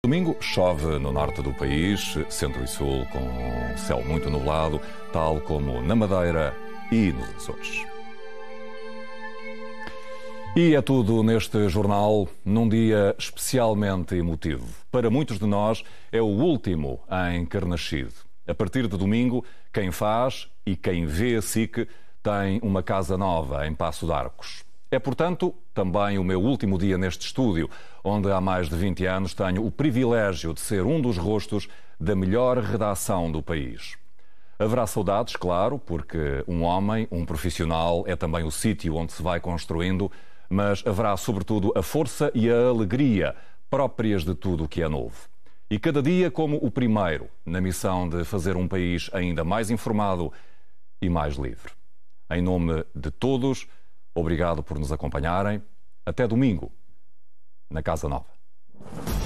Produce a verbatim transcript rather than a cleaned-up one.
Domingo chove no norte do país, centro e sul com céu muito nublado, tal como na Madeira e nos Açores. E é tudo neste jornal, num dia especialmente emotivo. Para muitos de nós, é o último em Carnaxide. A partir de domingo, quem faz e quem vê a S I C tem uma casa nova em Paço de Arcos. É, portanto, também o meu último dia neste estúdio, onde há mais de vinte anos tenho o privilégio de ser um dos rostos da melhor redação do país. Haverá saudades, claro, porque um homem, um profissional, é também o sítio onde se vai construindo, mas haverá, sobretudo, a força e a alegria próprias de tudo o que é novo. E cada dia como o primeiro, na missão de fazer um país ainda mais informado e mais livre. Em nome de todos, obrigado por nos acompanharem. Até domingo, na Casa Nova.